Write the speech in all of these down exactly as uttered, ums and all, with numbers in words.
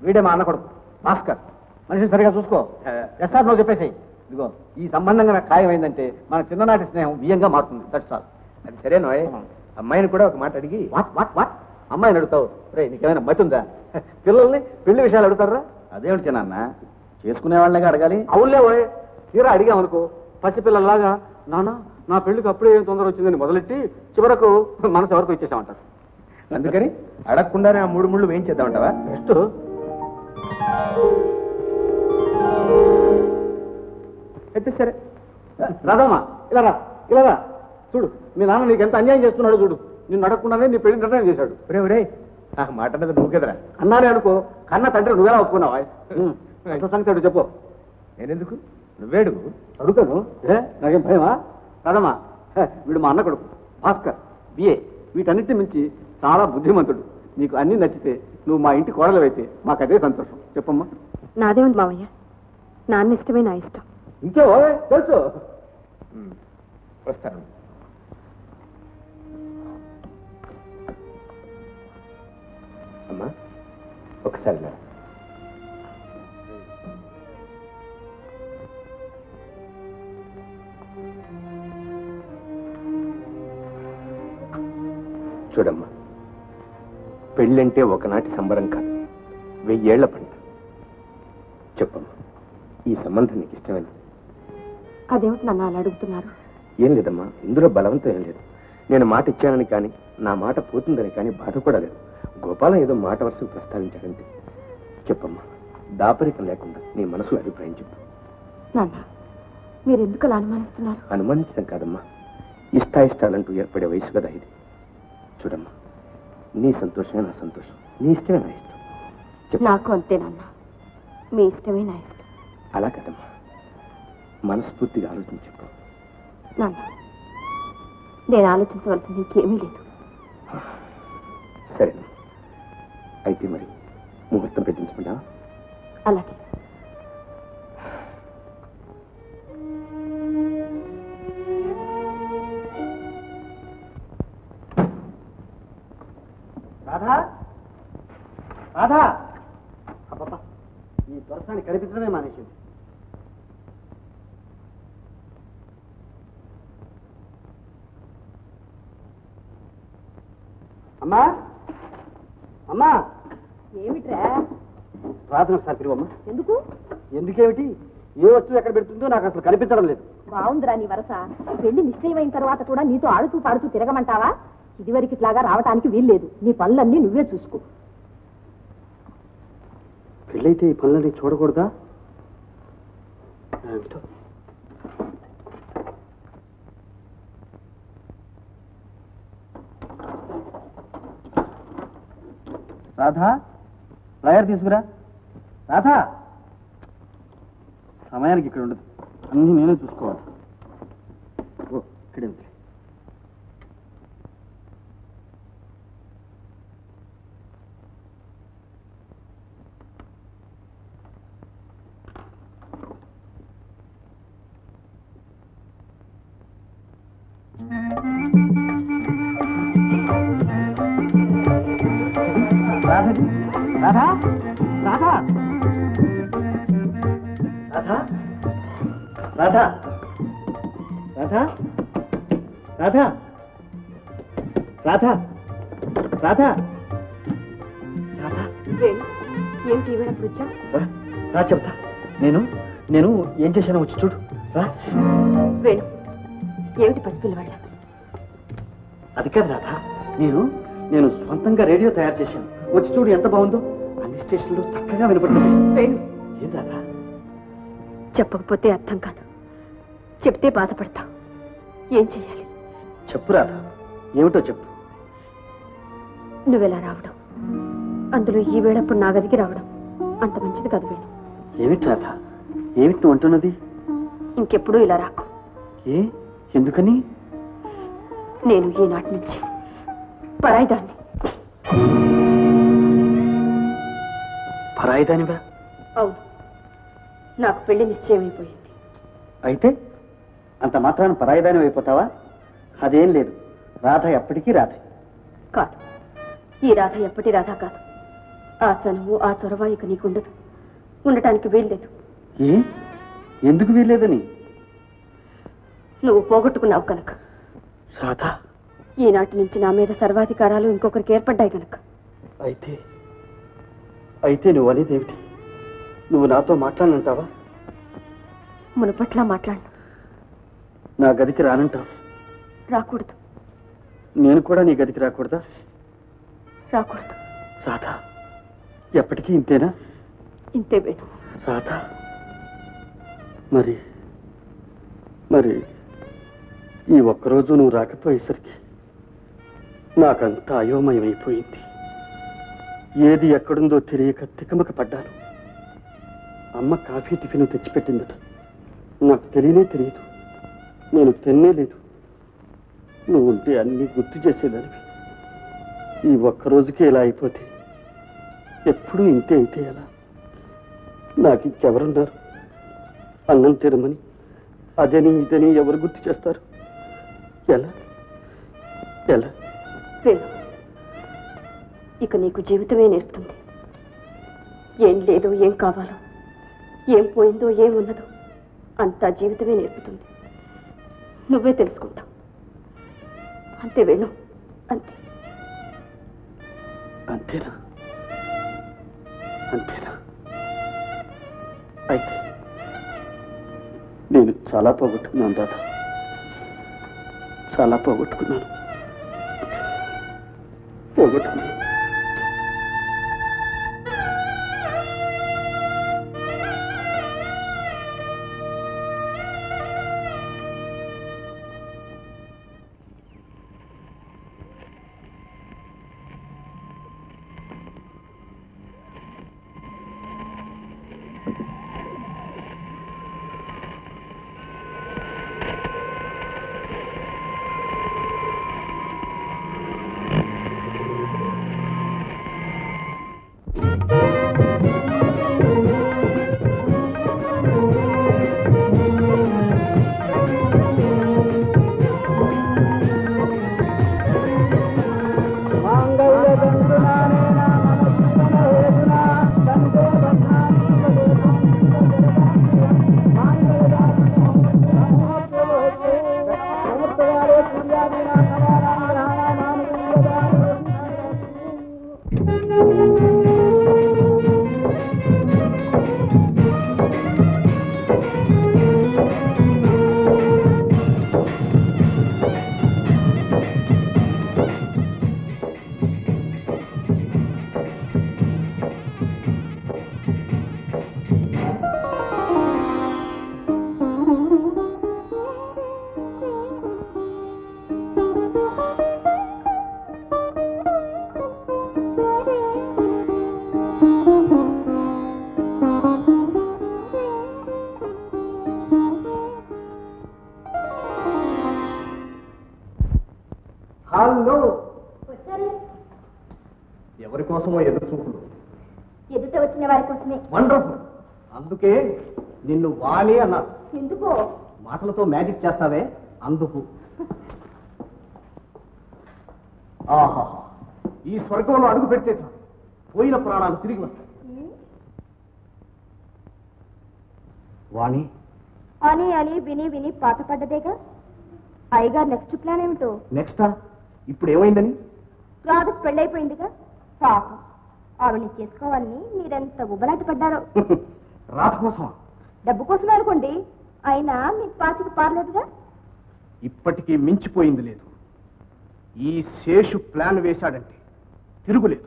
వీడే మా అన్న కొడుకు భాస్కర్. మనిషిని సరిగా చూసుకో. ఎస్ఆర్ నువ్వు చెప్పేసి ఇదిగో ఈ సంబంధంగా నాకు ఖాయమైందంటే మన చిన్ననాటి స్నేహం బియ్యంగా మారుతుంది. That's all. అది సరేనో అమ్మాయిని కూడా ఒక మాట అడిగి. వాట్ వాట్ వాట్ అమ్మాయిని అడుగుతావు? రే నీకేమైనా మతి ఉందా? పిల్లల్ని పెళ్లి విషయాలు అడుగుతారా? అదేమిటి చిన్న చేసుకునే వాళ్ళగా అడగాలి. అవునులే ఓయ్, తీరా అడిగామనుకో పసిపిల్లలాగా నాన్న నా పెళ్లికి అప్పుడే ఏం తొందర వచ్చిందని మొదలెట్టి చివరకు మనసు ఎవరికి ఇచ్చేసామంటారు. అందుకని అడగకుండానే ఆ మూడు ముళ్ళు ఏం చేద్దామంటావా? బెస్ట్. అయితే సరే రాదమ్మా, ఇలా రా ఇలా రా. చూడు మీ నాన్న నీకు ఎంత అన్యాయం చేస్తున్నాడు చూడు. నిన్ను అడగకుండానే నీ పెళ్లి నిర్ణయం చేశాడు. ఒరే ఒరే ఆ మాట మీద నువ్వు కదరా అన్నానే అనుకో, కన్న తండ్రి నువ్వెలా ఒప్పుకున్నావా? అసలు సంగతి చెప్పు. నేనెందుకు, నువ్వేడు అడుగుతాను. ఏ నాకేం భయమా? రాదమ్మా, వీడు మా అన్న కొడుకు భాస్కర్, బిఏ. వీటన్నిటి మించి చాలా బుద్ధిమంతుడు. నీకు అన్ని నచ్చితే నువ్వు మా ఇంటి కోడలవైతే మాకు అదే సంతోషం. చెప్పమ్మా. నాదేముంది మావయ్య, నాన్న ఇష్టమే నా ఇష్టం. ఇంకే తెలుసు. వస్తాను. అమ్మా ఒకసారి చూడమ్మా, పెళ్ళంటే ఒకనాటి సంబరం కాదు, వెయ్యేళ్ల పంట. చెప్పమ్మా, ఈ సంబంధం నీకు ఇష్టమేనా? అదేమిటి నన్ను అలా అడుగుతున్నారు? ఏం లేదమ్మా, ఇందులో బలవంతం ఏం లేదు. నేను మాట ఇచ్చానని కానీ నా మాట పోతుందని కానీ బాధ కూడా లేదు. గోపాలం ఏదో మాట వరుసకు ప్రస్తావించాడంతే. చెప్పమ్మా, దాపరికం లేకుండా నీ మనసులో అభిప్రాయం చెప్పు. నాన్న, మీరు ఎందుకు అలా అనుమానిస్తున్నారు? అనుమానించడం కాదమ్మా, ఇష్టాయిష్టాలంటూ ఏర్పడే వయసు కదా ఇది. చూడమ్మా, నీ సంతోషమే నా సంతోషం, నీ ఇష్టమే నా ఇష్టం. నాకు అంతే నాన్న, మీ ఇష్టమే నా ఇష్టం. అలా కదమ్మా, మనస్ఫూర్తిగా ఆలోచించు. నాన్న, నేను ఆలోచించవలసింది ఇంకేమీ లేదు. సరే, అయితే మరి ముహూర్తం పెట్టించుకుంటా? అలాగే. రాధా రాధా, అబ్బా ఈ దొరసాన్ని కనిపించడమే మానేసింది. అమ్మా అమ్మా. ఏమిట్రా? రాత్రి ఒకసారి తిరుగమ్మా. ఎందుకు? ఎందుకేమిటి, ఏ వస్తువు ఎక్కడ పెడుతుందో నాకు అసలు కనిపించడం లేదు. బాగుందిరా నీ వరస. పెళ్లి నిశ్చయమైన తర్వాత కూడా నీతో ఆడుతూ పాడుతూ తిరగమంటావా? ఇదివరకు ఇట్లాగా రావటానికి వీల్లేదు. నీ పనులన్నీ నువ్వే చూసుకో. పెళ్ళైతే ఈ పనులన్నీ చూడకూడదా? రాధా, లయర్ తీసుకురా. రాధా, సమయానికి ఇక్కడ ఉండదు, అన్నీ నేనే చూసుకోవాలి. ఓ ఇక్కడే ఉంది. రాధా రాధా రాధా రాధా రాధా రాధా రాధా రాధా రాధా ఏమిటి ఈవేళప్పుడు వచ్చా? రా చెప్తా. నేను నేను ఏం చేశానో వచ్చి చూడు. రా. వేణు, ఏమిటి పసిపిల్లవాళ్ళ? అది కాదు రాధా, నేను నేను సొంతంగా రేడియో తయారు చేశాను. వచ్చి చూడు ఎంత బాగుందో. అన్ని స్టేషన్లో చక్కగా వినపడుతుంది. వేణు, ఏం రాధా? చెప్పకపోతే అర్థం కాదు, చెప్తే బాధపడతావు. ఏం చెయ్యాలి? చెప్పు రాధా, ఏమిటో చెప్పు. నువ్వెలా రావడం, అందులో ఈ వేళప్పుడు నా గదికి రావడం అంత మంచిది కాదు వేణు. ఏమిటి రాధా, ఏమిటి నువ్వు అంటున్నది? ఇంకెప్పుడు ఇలా రాకు. ఏ ఎందుకని? నేను ఈనాటి నుంచి పరాయిదాన్ని. పరాయిదానివా? అవును, నాకు పెళ్లి నిశ్చయమైపోయింది. అయితే అంత మాత్రాన పరాయిదాని అయిపోతావా? అదేం లేదు, రాధ ఎప్పటికీ రాధ కాదు. ఈ రాధ ఎప్పటి రాధ కాదు. ఆ చనువు ఆ చొరవ ఇక నీకుండదు, ఉండటానికి వీల్లేదు. ఏ ఎందుకు వీల్లేదని? నువ్వు పోగొట్టుకున్నావు కనుక. రాధా, ఈనాటి నుంచి నా మీద సర్వాధికారాలు ఇంకొకరికి ఏర్పడ్డాయి కనుక. అయితే అయితే నువ్వు అనేదేమిటి? నువ్వు నాతో మాట్లాడనంటావా? మునుపట్లా మాట్లాడను. నా గదికి రానంటావు? రాకూడదు. నేను కూడా నీ గదికి రాకూడదా? రాకూడదు. రాధా, ఎప్పటికీ ఇంతేనా? ఇంతే వేణు. రాధా, మరి మరి ఈ ఒక్కరోజు నువ్వు రాకపోయేసరికి నాకంతా అయోమయమైపోయింది. ఏది ఎక్కడుందో తెలియక తికమక పడ్డాను. అమ్మ కాఫీ టిఫిన్ తెచ్చిపెట్టిందట. నాకు తెలియనే తెలియదు. నేను తిన్నే లేదు. నువ్వు ఉంటే అన్నీ గుర్తు చేసేదానివి. ఈ ఒక్కరోజుకే ఇలా అయిపోతే ఎప్పుడూ ఇంతే అయితే ఎలా? నాకు ఇంకెవరున్నారు? అన్నం తినమని అదని ఇదని ఎవరు గుర్తు చేస్తారు? ఎలా ఎలా? వేణు, ఇక నీకు జీవితమే నేర్పుతుంది. ఏం లేదో, ఏం కావాలో, ఏం పోయిందో, ఏం ఉన్నదో అంతా జీవితమే నేర్పుతుంది. నువ్వే తెలుసుకుంటావు. అంతే వేణు, అంతే. అంతేనా? అంతేనా? అయితే నేను చాలా పోగొట్టుకున్నాను రాధా, చాలా పోగొట్టుకున్నాను పోగొట్టుకున్నాను హలో, ఎవరి కోసమో ఎదురు చూపులు. ఎదుట వచ్చిన వారి కోసమే. వండర్ఫుల్. అందుకే నిన్ను వాలి అన్నారు. ఎందుకో? మాటలతో మ్యాజిక్ చేస్తావే అందుకు. ఆహా, ఈ స్వర్గంలో అడుగు పెడితే చాలు, పోయిన ప్రాణాలు తిరిగి వస్తాయి. వాణి అని అని విని విని పాత పడ్డదేగా. అయ్యగారు నెక్స్ట్ ప్లాన్ ఏమిటో? నెక్స్టా? ఇప్పుడు ఏమైందని? రాధకు పెళ్ళైపోయిందిగా. పాపం, ఆవిడ్ని చేసుకోవాలని మీరెంత ఉబలాట పడ్డారో. రాధ కోసమా? డబ్బు కోసమే అనుకోండి, అయినా మీకు పాచికి పారలేదుగా. ఇప్పటికీ మించిపోయింది లేదు. ఈ శేషు ప్లాన్ వేశాడంటే తిరుగులేదు.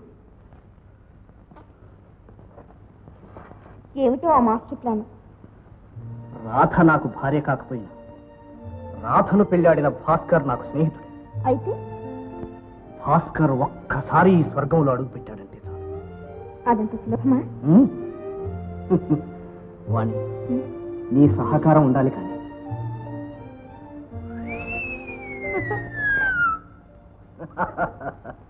ఏమిటో ఆ మాస్టర్ ప్లాన్? రాధ నాకు భార్య కాకపోయినా రాధను పెళ్ళాడిన భాస్కర్ నాకు స్నేహితుడు. అయితే భాస్కర్ ఒక్కసారి ఈ స్వర్గంలో అడుగు పెట్టాడంటే చాలు. అదంత సులభమా? వాణి, నీ సహకారం ఉండాలి. కానీ